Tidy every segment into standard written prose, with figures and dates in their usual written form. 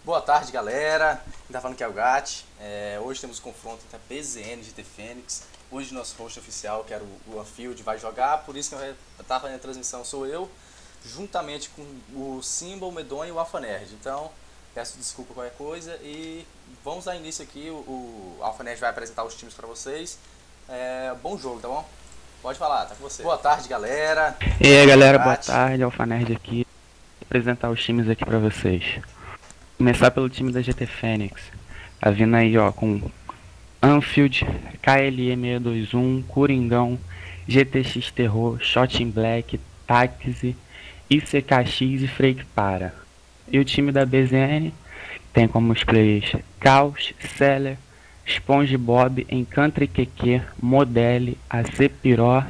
Boa tarde, galera. Quem tá falando que é o Gat. Hoje temos um confronto entre a BZN e GT Fênix. Hoje nosso host oficial, que era o Anfield, vai jogar. Por isso que eu tava fazendo a transmissão sou eu, juntamente com o Symbol, o Medonho e o Alpha Nerd. Então, peço desculpa por qualquer coisa e vamos dar início aqui. O Alpha Nerd vai apresentar os times pra vocês. Bom jogo, tá bom? Pode falar, tá com você. Boa tarde, galera. E aí galera, boa tarde, Alpha Nerd aqui. Vou apresentar os times aqui pra vocês. Começar pelo time da GT Fênix. Tá vindo aí ó, com Anfield, KLE621, Coringão, GTX Terror, Shot in Black, Taxi, ICKX e Freak Para. E o time da BZN tem como os players Caos, Seller, SpongeBob, Encantre QQ, Modele, AC Piró.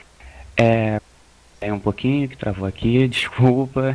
Um pouquinho que travou aqui, desculpa.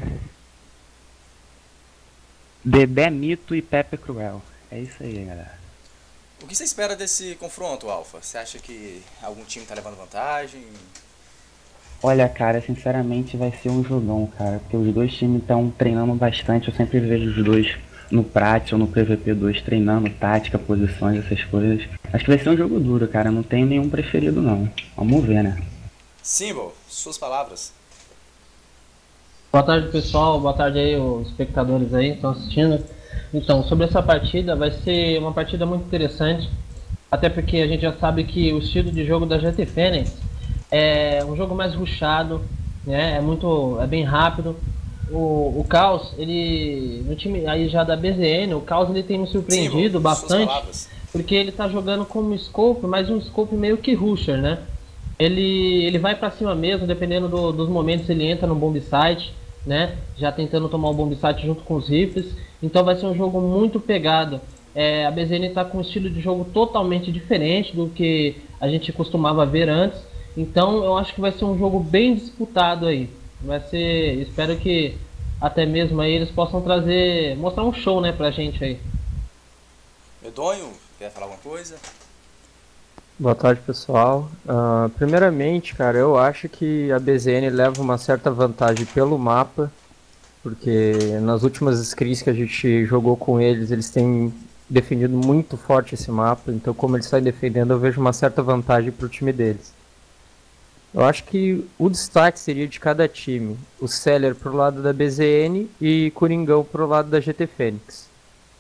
Dedé Mito e Pepe Cruel. É isso aí, galera. O que você espera desse confronto, Alpha? Você acha que algum time tá levando vantagem? Olha, cara, sinceramente vai ser um jogão, cara. Porque os dois times estão treinando bastante. Eu sempre vejo os dois no Prats ou no PVP2 treinando tática, posições, essas coisas. Acho que vai ser um jogo duro, cara. Não tenho nenhum preferido, não. Vamos ver, né? Symbol, suas palavras. Boa tarde, pessoal. Boa tarde aí os espectadores aí que estão assistindo. Então, sobre essa partida, vai ser uma partida muito interessante, até porque a gente já sabe que o estilo de jogo da GT Fênix é um jogo mais rushado, né? É bem rápido. O Caos, ele no time aí já da BZN, o Caos ele tem me surpreendido bastante, porque ele tá jogando como scope, mas um scope meio que rusher, né? Ele vai pra cima mesmo, dependendo dos momentos ele entra no bomb site, né? Já tentando tomar o bomb site junto com os rifles. Então vai ser um jogo muito pegado. A BZN está com um estilo de jogo totalmente diferente do que a gente costumava ver antes. Então eu acho que vai ser um jogo bem disputado aí. Vai ser, espero que até mesmo aí eles possam mostrar um show, né, pra gente aí. Medonho, quer falar alguma coisa? Boa tarde, pessoal. Primeiramente, cara, eu acho que a BZN leva uma certa vantagem pelo mapa, porque nas últimas scrims que a gente jogou com eles, eles têm defendido muito forte esse mapa, então como eles estão defendendo, eu vejo uma certa vantagem para o time deles. Eu acho que o destaque seria de cada time, o Seller pro lado da BZN e Coringão pro lado da GT Fênix.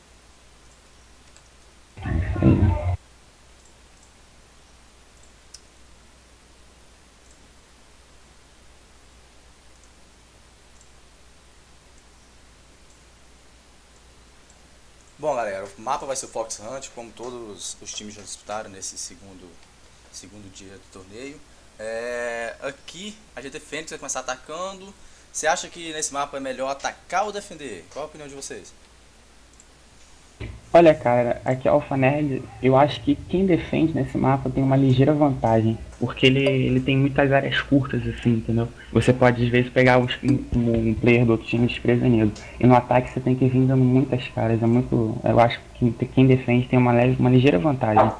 Bom, galera, o mapa vai ser o Fox Hunt, como todos os times já disputaram nesse segundo dia do torneio. Aqui a GT Fênix vai começar atacando. Você acha que nesse mapa é melhor atacar ou defender? Qual a opinião de vocês? Olha, cara, aqui é Alpha Nerd, eu acho que quem defende nesse mapa tem uma ligeira vantagem, porque ele tem muitas áreas curtas, assim, entendeu? Você pode, às vezes, pegar um player do outro time desprevenido. E no ataque você tem que vir dando muitas caras, eu acho que quem defende tem uma ligeira vantagem. O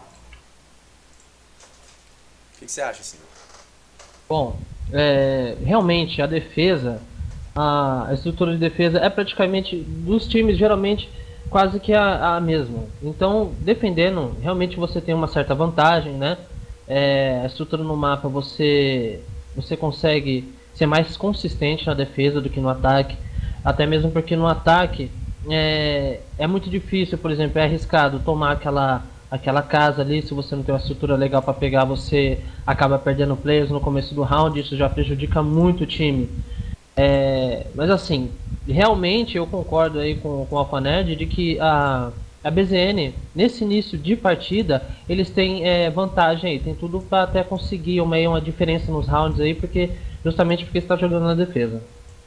que você acha, Silvio? Bom, realmente a estrutura de defesa é praticamente dos times geralmente quase que a mesma. Então, defendendo, realmente você tem uma certa vantagem, né? A estrutura no mapa você consegue ser mais consistente na defesa do que no ataque, até mesmo porque no ataque é muito difícil, por exemplo, é arriscado tomar aquela casa ali. Se você não tem uma estrutura legal para pegar, você acaba perdendo players no começo do round, isso já prejudica muito o time. Mas assim, realmente eu concordo aí com o Alpha Nerd de que a BZN, nesse início de partida, eles têm vantagem aí, tem tudo para até conseguir uma diferença nos rounds aí, justamente porque está jogando na defesa.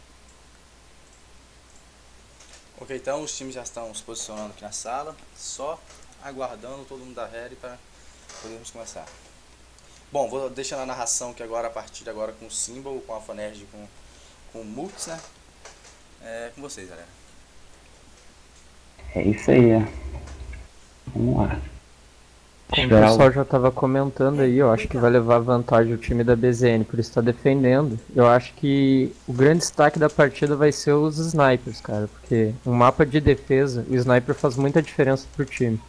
Ok, então os times já estão se posicionando aqui na sala, só aguardando todo mundo da ready para podermos começar. Bom, vou deixando a narração aqui agora, a partir de agora com o Symbol, com o Alpha Nerd, com o Mux, né? Com vocês, galera. É isso aí, Vamos lá. Como o pessoal já estava comentando aí, eu acho que vai levar vantagem o time da BZN, por isso está defendendo. Eu acho que o grande destaque da partida vai ser os snipers, cara, porque um mapa de defesa, o sniper faz muita diferença pro time.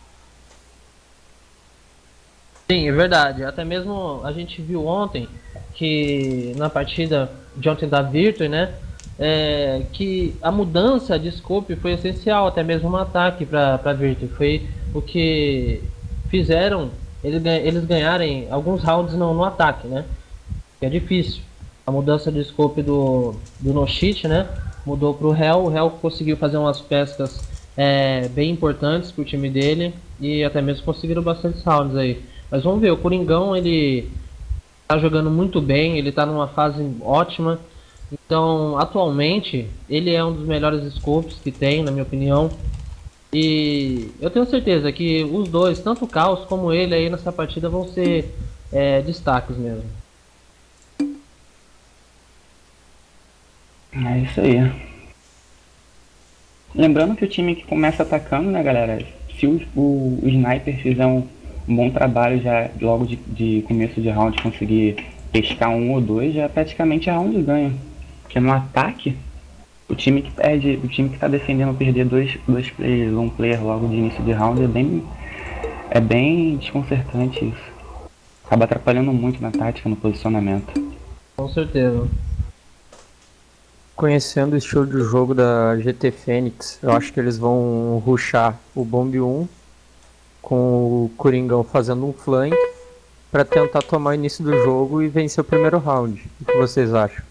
Sim, é verdade. Até mesmo a gente viu ontem que na partida de ontem da Virtus, né, que a mudança de scope foi essencial, até mesmo um ataque para Virtus. Foi o que fizeram eles ganharem alguns rounds no ataque, né? Que é difícil. A mudança de scope do No-Cheat, né? Mudou para o Hell. O Hell conseguiu fazer umas pescas bem importantes para o time dele e até mesmo conseguiram bastante rounds aí. Mas vamos ver, o Coringão ele tá jogando muito bem, ele tá numa fase ótima. Então, atualmente, ele é um dos melhores scopes que tem, na minha opinião. E eu tenho certeza que os dois, tanto o Caos como ele aí nessa partida, vão ser destaques mesmo. É isso aí. Lembrando que o time que começa atacando, né, galera? Se o sniper fizer um bom trabalho já logo de começo de round, conseguir pescar um ou dois, já praticamente a round ganha. Porque no ataque, o time que perde, o time que tá defendendo perder dois players, um player logo de início de round é bem desconcertante isso. Acaba atrapalhando muito na tática, no posicionamento. Com certeza. Conhecendo o estilo de jogo da GT Fênix, eu acho que eles vão rushar o Bomb 1 com o Coringão fazendo um flank para tentar tomar o início do jogo e vencer o primeiro round. O que vocês acham?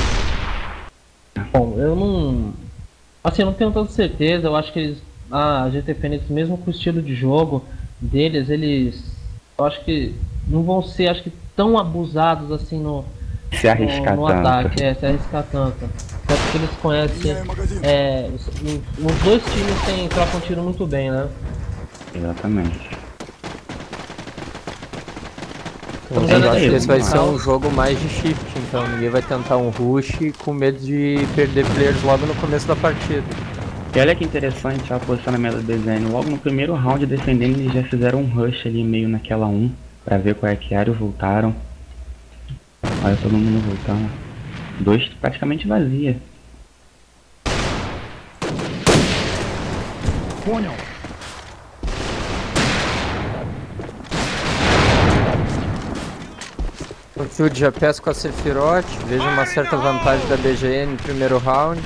Bom, eu não tenho tanta certeza. Eu acho que a GT Fênix, mesmo com o estilo de jogo deles, eu acho que não vão ser, tão abusados assim no ataque, se arriscar tanto. Até porque eles conhecem, os dois times trocam tiro muito bem, né? Exatamente. Então, eu acho que esse vai ser um jogo mais de shift, então ninguém vai tentar um rush com medo de perder players logo no começo da partida. E olha que interessante o posicionamento do BZN. Logo no primeiro round defendendo, eles já fizeram um rush ali meio naquela 1 pra ver qual é que era e voltaram. Olha todo mundo voltando. 2 praticamente vazia. O Field já pesca com a Sephiroth, vejo uma certa vantagem da BGN no primeiro round.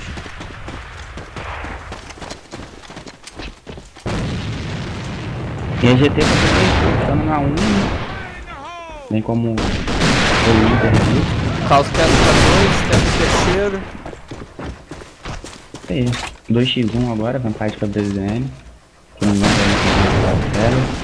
E a GT tá ficando na 1, bem como o Inter ali. Caos pesca 2, tenta o terceiro. Aí, 2x1 agora, vantagem pra BZN. Que não vai dar zero.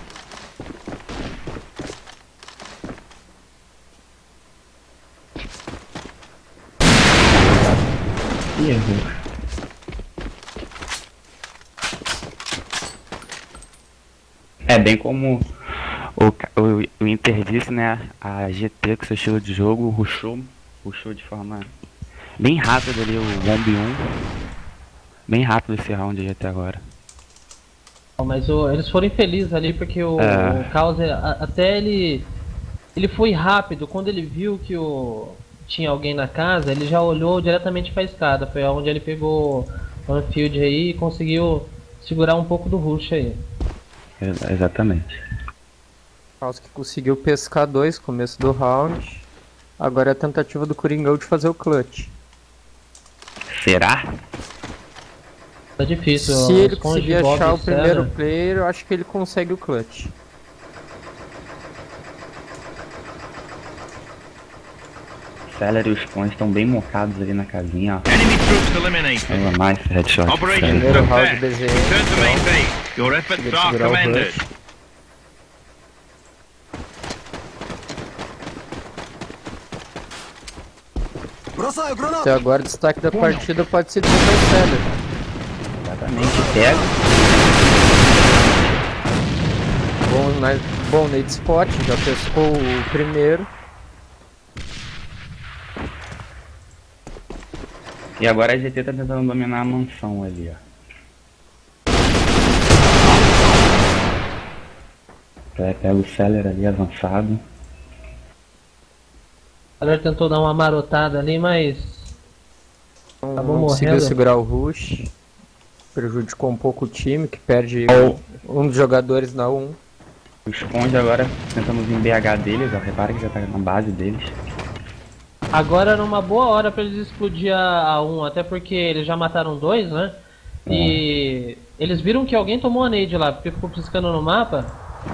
É bem como o Inter disse, né? A GT com seu estilo de jogo rushou de forma bem rápida ali o Bomb 1. Bem rápido esse round até agora. Mas eles foram infelizes ali porque o Caos até ele foi rápido. Quando ele viu que tinha alguém na casa, ele já olhou diretamente para a escada. Foi onde ele pegou o Anfield aí e conseguiu segurar um pouco do rush aí. Exatamente. Caos que conseguiu pescar 2 no começo do round. Agora é a tentativa do Coringão de fazer o clutch. Será? Tá difícil. Se ele conseguir achar o primeiro player, eu acho que ele consegue o clutch. Celery e os Pons estão bem mocados ali na casinha, ó. Ainda mais headshot. Primeiro round BZN, então, segurar o rush. Até agora o destaque da partida pode ser do Celery. Exatamente, pega. Bom nade spot, já pescou o primeiro. E agora a GT tá tentando dominar a mansão ali, ó. Pega o Seller ali avançado. A galera tentou dar uma marotada ali, mas acabou Não conseguiu morrendo. segurar o rush. Prejudicou um pouco o time, que perde um dos jogadores na 1. O esconde agora tentando vir BH deles, ó. Repara que já tá na base deles. Agora era uma boa hora pra eles explodir a 1, até porque eles já mataram 2, né? E eles viram que alguém tomou a nade lá, porque ficou piscando no mapa.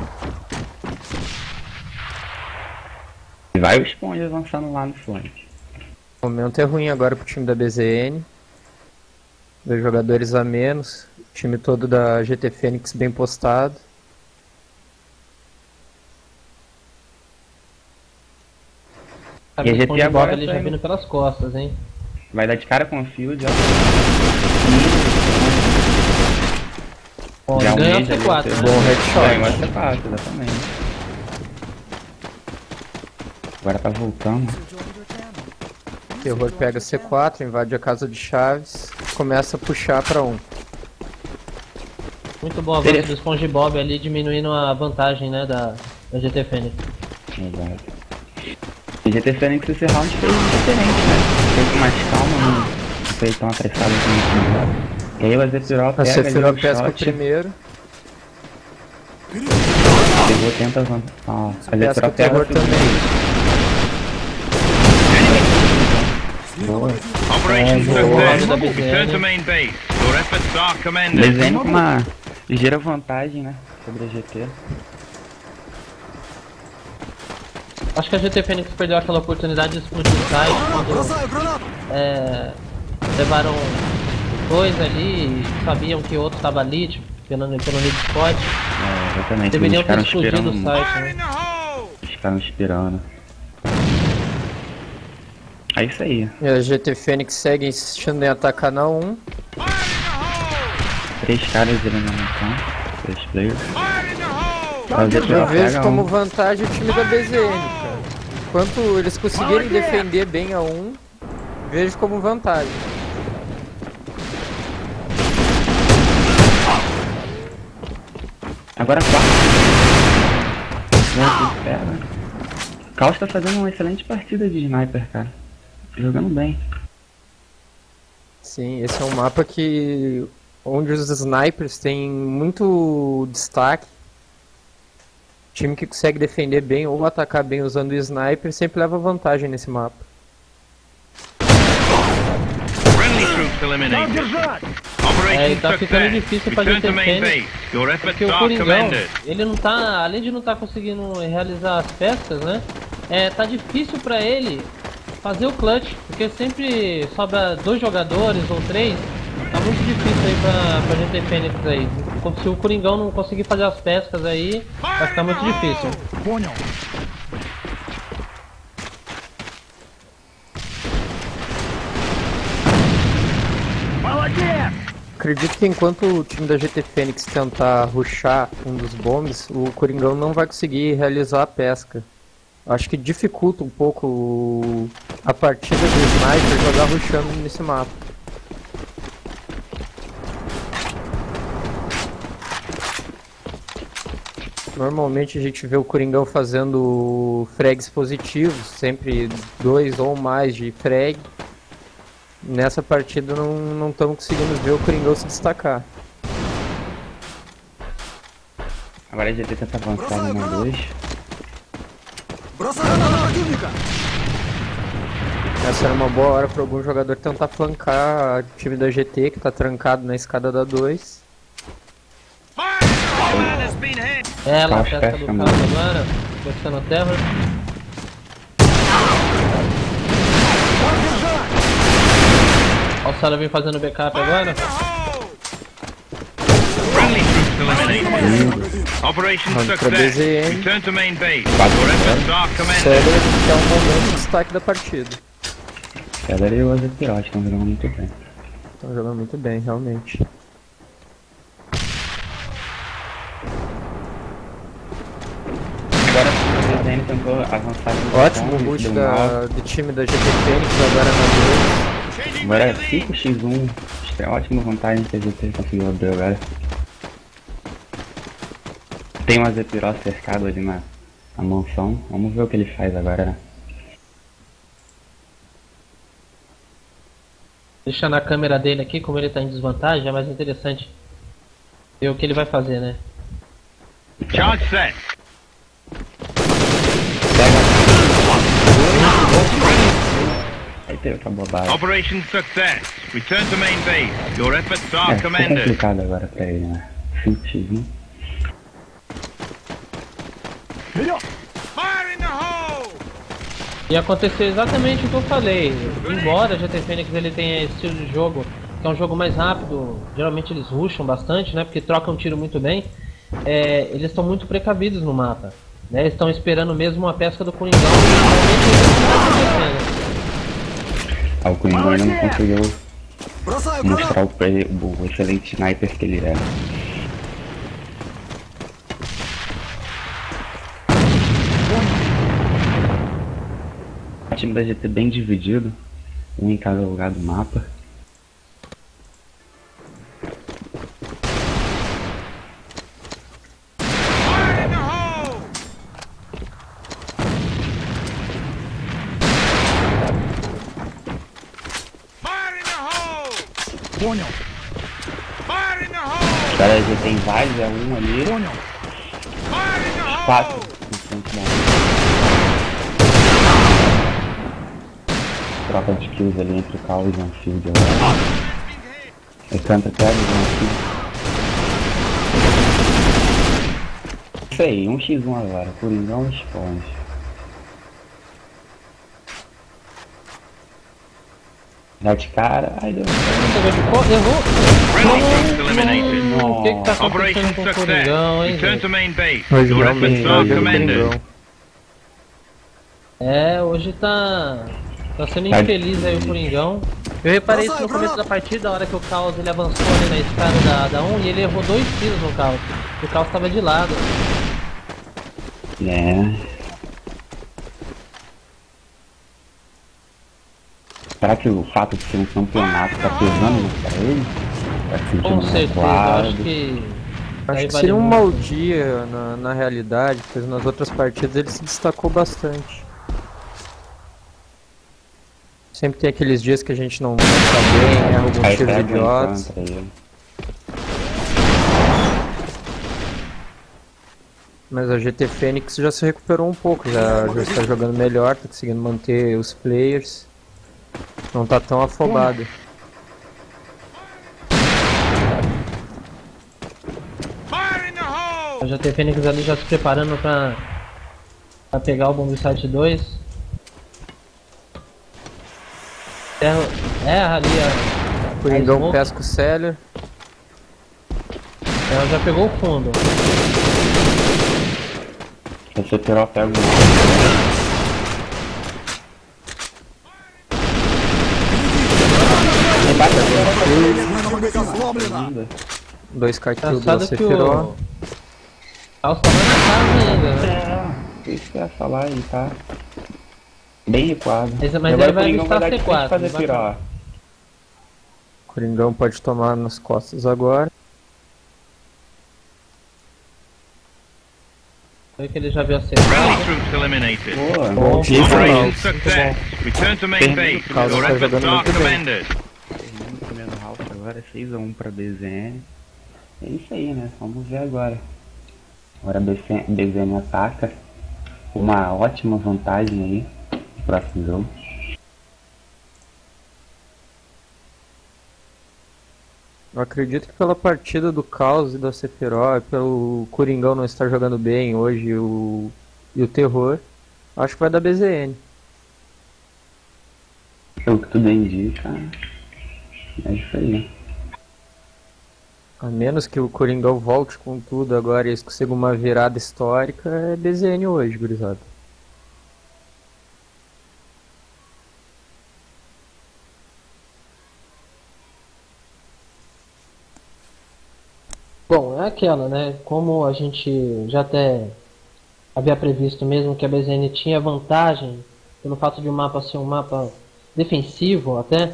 E vai o esconde avançando lá no flank. O momento é ruim agora pro time da BZN. 2 jogadores a menos. O time todo da GT Fênix bem postado. E a GT Responde agora ele tá já indo. vindo pelas costas, hein? Vai dar de cara com o Field, ó. Ó, Já ganhou a almeja ali, C4, né? Bom headshot. Ganhou a C4, exatamente. Agora tá voltando. O Terror pega C4, invade a casa de Chaves. Começa a puxar pra 1. Muito bom a avanço do SpongeBob ali, diminuindo a vantagem, né, da GT Fênix. Exato. E GT Fênix esse round fez diferente, né? Fez com mais calma, não foi tão apressado assim. E aí o Azepirol A pega Sephiroth ali o pesca o shot, primeiro. Terror tenta avançar. Ó, Pesca o Azepirol pega Terror o segundo. também. Boa. Operation boa. success. Return to main base. Your efforts are commended. Desenho com uma ligeira vantagem, né? Sobre a GT. Acho que a GT Fênix perdeu aquela oportunidade de explodir o site quando levaram 2 ali e sabiam que o outro estava ali, tipo, pelo need spot. É, exatamente. Deveriam Eles ter ficaram explodido esperando o muito. site, né? Eles ficaram esperando. É isso aí. E a GT Fênix segue insistindo em atacar na 1. 3 caras ali na mansão. 3 players. O Azepirol Eu vejo pega como um. vantagem o time da BZN, cara. Enquanto eles conseguirem defender bem a 1, vejo como vantagem. Agora 4. O Caos tá fazendo uma excelente partida de sniper, cara. Jogando bem. Sim, esse é um mapa onde os snipers têm muito destaque. O time que consegue defender bem ou atacar bem usando o sniper sempre leva vantagem nesse mapa. Friendly troops eliminated. É, e Operation tá ficando success. difícil pra Return GT to main Fênix, base. Your efforts porque o are Coringão, commended. ele não tá, além de não estar conseguindo realizar as pescas, né? Tá difícil pra ele fazer o clutch, porque sempre sobra 2 jogadores ou 3. Tá muito difícil aí pra GT Fênix aí. Se o Coringão não conseguir fazer as pescas aí, vai ficar muito difícil. Acredito que enquanto o time da GT Fênix tentar rushar um dos bombes, o Coringão não vai conseguir realizar a pesca. Acho que dificulta um pouco a partida do sniper jogar rushando nesse mapa. Normalmente a gente vê o Coringão fazendo frags positivos, sempre 2 ou mais de frag. Nessa partida não estamos conseguindo ver o Coringão se destacar. Agora a GT tenta avançar no 2. Essa era uma boa hora para algum jogador tentar flancar o time da GT que está trancado na escada da 2. Man has been hit. Ela, a Caos pesca do pesca, Caos mano. agora, pescando a terra. Ó, o Sala vem fazendo backup agora. Friendly troops eliminated. Operation Vamos pra success. BZN. Return to main base. Your efforts are commended. Célebre que é um momento de destaque da partida. Keller e o Azepirol estão jogando muito bem. Estão jogando muito bem, realmente. Agora o DZN tentou avançar no Ótimo botão, boot deu mal. do time da GT Fênix agora na 2. Agora é 5x1. Acho que é ótima vantagem que a GT conseguiu abrir agora. Tem um Azepiró cercado ali na mansão. Vamos ver o que ele faz agora, né? Deixando a câmera dele aqui, como ele tá em desvantagem, é mais interessante ver o que ele vai fazer, né? Charge set. Aí teve outra bobagem. Operation success. Return to main base. Your efforts are Ficou commended. complicado agora pra ele, né? 5x1. Fire in the hole! E aconteceu exatamente o que eu falei. Embora a GT Fênix ele tenha esse estilo de jogo, que é um jogo mais rápido, geralmente eles rusham bastante, né? Porque trocam tiro muito bem. Eles estão muito precavidos no mapa, né? Eles estão esperando mesmo uma pesca do Coringão. Realmente isso não tá acontecendo. O Coringão ainda não conseguiu mostrar o excelente sniper que ele é. O time da GT bem dividido, um em cada lugar do mapa. Fire in the hole! Fire in the hole! Fire in the hole! Os caras já tem vários, é um ali, Fire in the hole! 4 no frente da troca de kills ali entre o Caos e o Anfield agora. Ele canta até o Anfield. Isso aí, 1x1 agora, Coringão responde. Dá de cara, ai deu Errou! Friendly troops eliminated. O que tá acontecendo Operation com o success. Coringão, hein, Return gente? to main base. Hoje Your realmente efforts are perdeu o commended. Coringão. Hoje tá sendo Tá. infeliz aí o Coringão. Eu reparei isso no começo da partida, a hora que o Caos ele avançou ali na escada da 1 e ele errou 2 tiros no Caos. O Caos tava de lado. Será que o fato de ser um campeonato tá pesando pra ele? Tá se sentindo Com mais certeza, eu isolado? acho que. Acho aí que vale seria um muito. mau dia na realidade, porque nas outras partidas ele se destacou bastante. Sempre tem aqueles dias que a gente não tá bem, erra alguns Aí tiros pega um idiotas. contra ele. Mas a GT Fênix já se recuperou um pouco, já está jogando melhor, tá conseguindo manter os players. Não tá tão afobado. Fire in the hole! A GT Fênix ali já se preparando pra pegar o Bombsite 2. Ali a Coringão smoke. pesca o Celler. Ela já pegou o fundo. Você tirou a pega ainda. 2 cartilhos do Engraçado que o Sephiroth. Caos tá mais na casa ainda, né? Isso que eu ia falar, ele tá bem recuado. Mas Agora ele vai o Coringão avistar dar de frente C4, fazer ele vai- piró. Coringão pode tomar nas costas agora. Foi que ele já viu a Friendly C4. troops eliminated. Boa, Bom, isso Operation não. success. Return to main Termina base. o caos, Your tá efforts jogando are muito bem. commended. Termina o primeiro round agora, 6x1 pra BZN. É isso aí, né? Vamos ver agora. Agora a BZN ataca. Uma ótima vantagem aí no próximo jogo. Eu acredito que pela partida do Caos e da Sephiroth, pelo Coringão não estar jogando bem hoje e o Terror, acho que vai dar BZN. Pelo que tudo indica, é isso aí. A menos que o Coringão volte com tudo agora e eles consigam uma virada histórica, é BZN hoje, gurizada. Bom, é aquela, né? Como a gente já até havia previsto mesmo que a BZN tinha vantagem pelo fato de o mapa ser um mapa defensivo até.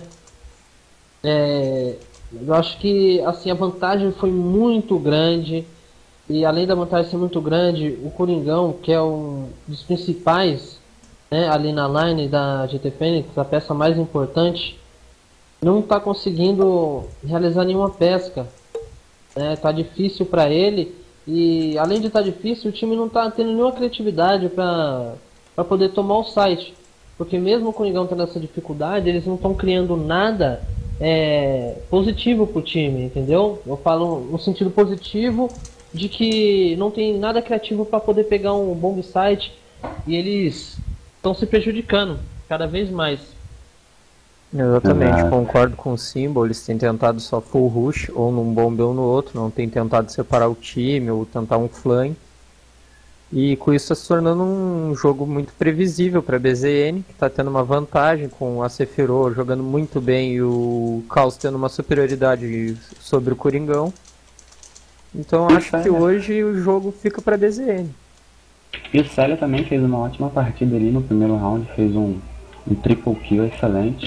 Eu acho que assim a vantagem foi muito grande E além da vantagem ser muito grande, o Coringão, que é um dos principais, né, ali na line da GT Fênix, a peça mais importante, não está conseguindo realizar nenhuma pesca. Tá difícil para ele, e além de estar difícil, o time não está tendo nenhuma criatividade para poder tomar o site. Porque mesmo o Coringão tendo essa dificuldade, eles não estão criando nada positivo para o time, entendeu? Eu falo no sentido positivo de que não tem nada criativo para poder pegar um bom site, e eles estão se prejudicando cada vez mais. Exatamente, Exato. concordo com o Symbol, eles têm tentado só full rush, ou num bombe ou no outro, não tem tentado separar o time, ou tentar um flank. E com isso está se tornando um jogo muito previsível para a BZN, que está tendo uma vantagem com a Sephiroth jogando muito bem e o Caos tendo uma superioridade sobre o Coringão. Então acho que hoje o jogo fica para a BZN. E o Célia também fez uma ótima partida ali no primeiro round, fez um triple kill excelente.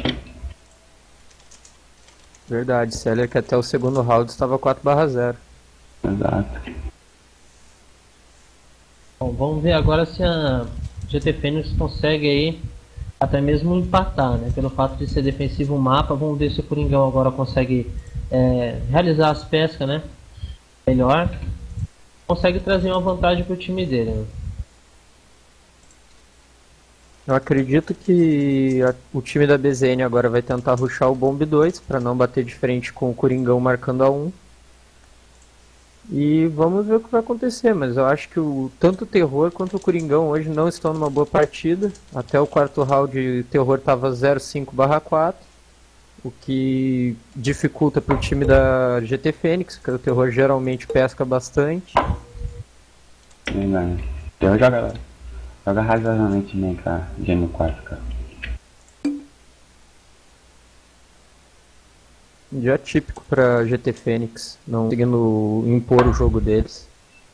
Verdade, Célia que até o segundo round estava 4/0. Exato. Bom, vamos ver agora se a GT Fênix consegue aí até mesmo empatar, né? Pelo fato de ser defensivo o mapa, vamos ver se o Coringão agora consegue realizar as pescas, né? Melhor. Consegue trazer uma vantagem para o time dele, né? Eu acredito que o time da BZN agora vai tentar rushar o Bomb 2 para não bater de frente com o Coringão marcando a 1. E vamos ver o que vai acontecer, mas eu acho que tanto o Terror quanto o Coringão hoje não estão numa boa partida. Até o quarto round o Terror estava 0-5/4, o que dificulta para o time da GT Fênix, que o Terror geralmente pesca bastante. Verdade. Eu joga razoavelmente bem com a Gênio 4, cara. Um dia típico para GT Fênix, não conseguindo impor o jogo deles.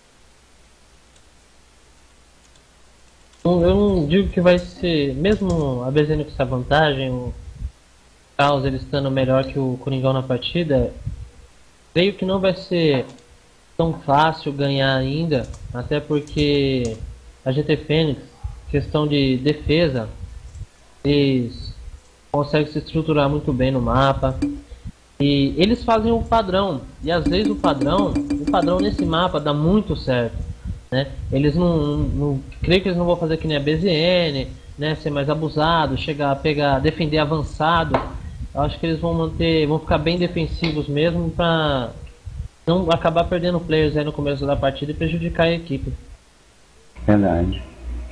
Eu não digo que vai ser, mesmo a BZN com essa vantagem, o Caos ele estando melhor que o Coringão na partida, creio que não vai ser tão fácil ganhar ainda, até porque a GT Fênix, questão de defesa, eles conseguem se estruturar muito bem no mapa. E eles fazem o padrão, e às vezes o padrão nesse mapa dá muito certo, né? Eles não creio que eles não vão fazer que nem a BZN, né? Ser mais abusado, chegar, pegar, defender avançado. Eu acho que eles vão ficar bem defensivos mesmo para não acabar perdendo players aí no começo da partida e prejudicar a equipe. Verdade.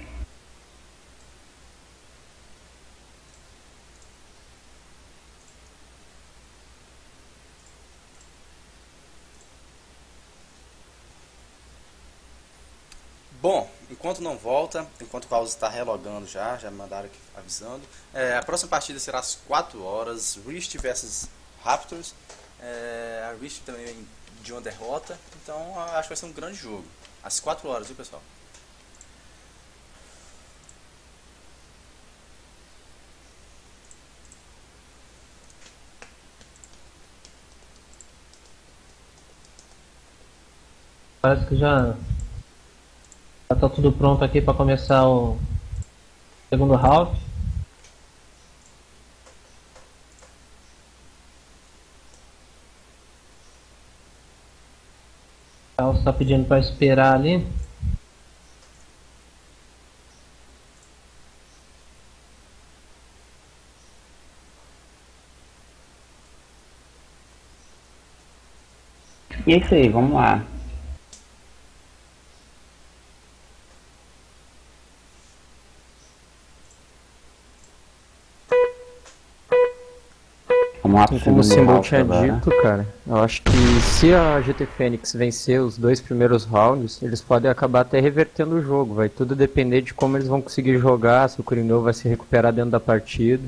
Bom, enquanto não volta, enquanto o Caos está relogando já me mandaram aqui avisando, a próxima partida será às 4 horas, Rist versus Raptors. A Rist também vem de uma derrota, então acho que vai ser um grande jogo. Às 4 horas, viu, pessoal? Parece que já tá tudo pronto aqui para começar o segundo round. O Caos está pedindo para esperar ali. E é isso aí, vamos lá. Vamos lá pro Como o segundo Symbol round tinha agora. dito, cara, eu acho que se a GT Fênix vencer os 2 primeiros rounds, eles podem acabar até revertendo o jogo. Vai tudo depender de como eles vão conseguir jogar, se o Coringão vai se recuperar dentro da partida.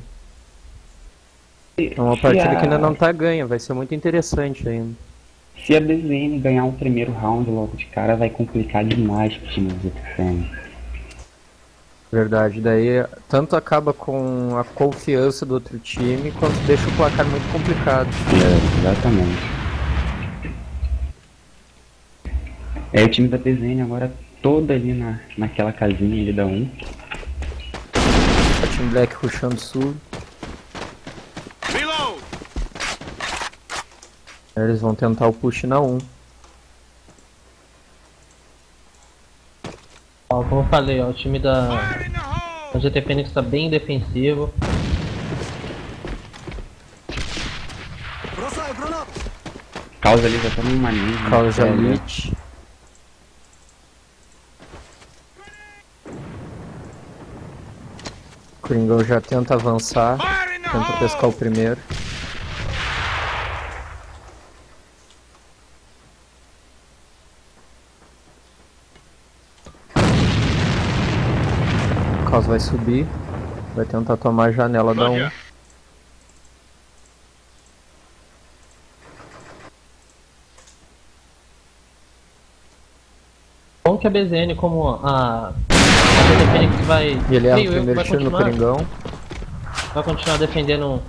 É uma partida que ainda não tá ganha, vai ser muito interessante ainda. Se a BZN ganhar o primeiro round logo de cara, vai complicar demais pro time do GT Fênix. Verdade, daí tanto acaba com a confiança do outro time, quanto deixa o placar muito complicado. Exatamente. É o time da PZN agora todo ali naquela casinha ali da 1. Team Black rushando sul. Reload! Eles vão tentar o push na 1. Ó, como eu falei, ó, o time da Fire in the hole! GT Fênix tá bem defensivo. Causa ali já tá numa linha. Causa Lich. Coringão já tenta avançar. Fire in the Tenta pescar o hole! primeiro. O Caos vai subir. Vai tentar tomar a janela da 1. Roger. Bom que a BZN, como a GT Fênix vai... E ele erra o creio eu, primeiro vai tiro no continuar- Coringão. vai continuar defendendo,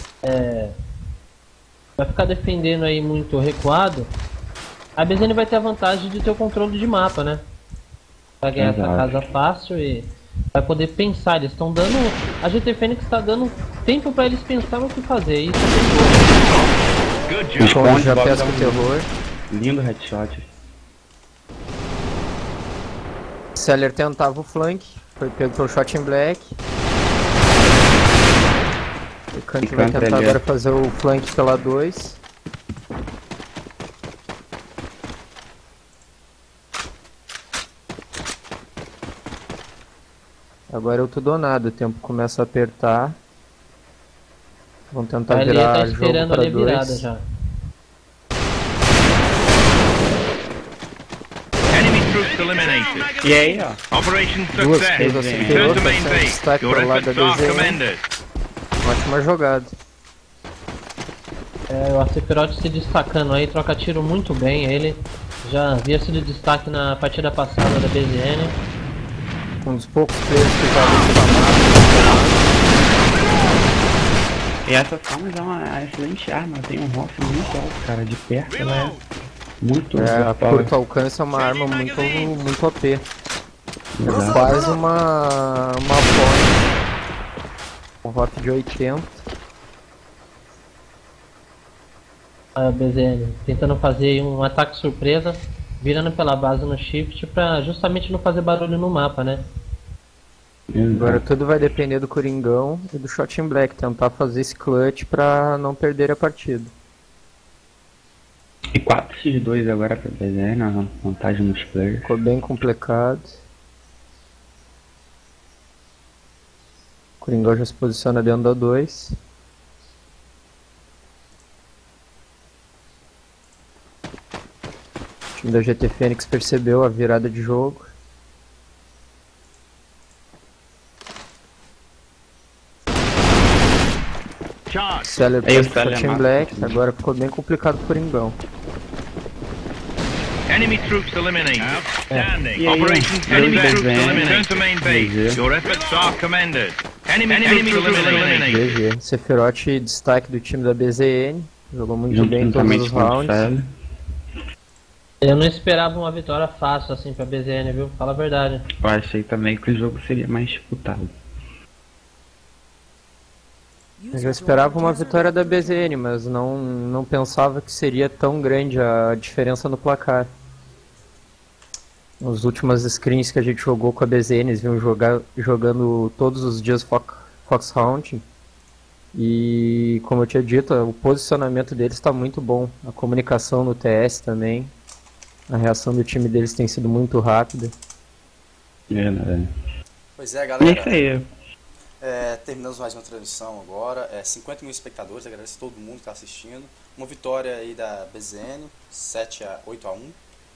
vai ficar defendendo aí muito recuado, a BZN vai ter a vantagem de ter o controle de mapa, né? Vai ganhar essa Exato. casa fácil e vai poder pensar. Eles estão dando, a GT Fênix está dando tempo para eles pensar no que fazer. Isso é perigoso. Good job. Esconde, já bota pesca um- o terror. Lindo headshot. Seller tentava o flank. Foi pego pelo shot em black. O Kant vai Encanto tentar ali, agora ó. fazer o flank pela 2. Agora é o tudo ou nada, o tempo começa a apertar. Vão tentar A Lia virar tá jogo esperando para ali a virada 2. já. Enemy troops eliminated. E aí, ó. Operation Duas success. vezes Return acertou, Return to tá main sendo base. destaque Your pelo lado da efforts are DZ. commended. Ótima jogada. O Acephiroth se destacando aí, troca tiro muito bem. Ele já havia sido destaque na partida passada da BZN. Um dos poucos players que joga E essa Thomas é uma excelente arma. Tem um rifle muito alto, cara. De perto ela é muito a power. curto alcance é uma arma muito OP. É Exato. quase uma point. Um rock de 80. A BZN tentando fazer um ataque surpresa, virando pela base no shift pra justamente não fazer barulho no mapa, né? Agora tudo vai depender do Coringão e do Shot in Black. Tentar fazer esse clutch pra não perder a partida. E 4x2 agora pra PZN, na vantagem nos players. Ficou bem complicado. O Coringão já se posiciona dentro da 2. O time da GT Fênix percebeu a virada de jogo. Charge. Seller Aí o pega o Seller Shot in mata. Black. Agora ficou bem complicado pro Coringão. Enemy troops eliminated. Outstanding. Yeah, yeah. Operation Enemy success. troops eliminated. Return to main base. Your efforts are commended. Enemy troops eliminated. GG. Sephiroth, destaque do time da BZN. Jogou muito bem em todos Juntamente os com o rounds. Célio. Eu não esperava uma vitória fácil assim pra BZN, viu? Fala a verdade. Eu achei também que o jogo seria mais disputado. Eu já esperava uma vitória da BZN, mas não pensava que seria tão grande a diferença no placar. Nas últimas screens que a gente jogou com a BZN, eles vinham jogando todos os dias Fox Hunting. E como eu tinha dito, o posicionamento deles está muito bom. A comunicação no TS também. A reação do time deles tem sido muito rápida. Verdade. Pois é, E é galera. isso aí. Terminamos mais uma transmissão agora. 50 mil espectadores, agradeço a todo mundo que está assistindo. Uma vitória aí da BZN, 8-1.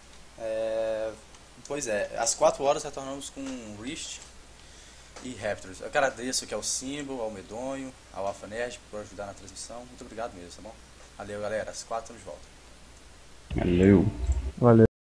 Pois é, às 4 horas retornamos com Rist e Raptors. Eu agradeço aqui ao Symbol, ao Medonho, ao Alpha Nerd por ajudar na transmissão. Muito obrigado mesmo, tá bom? Valeu, galera. Às 4 estamos de volta. Valeu. Valeu.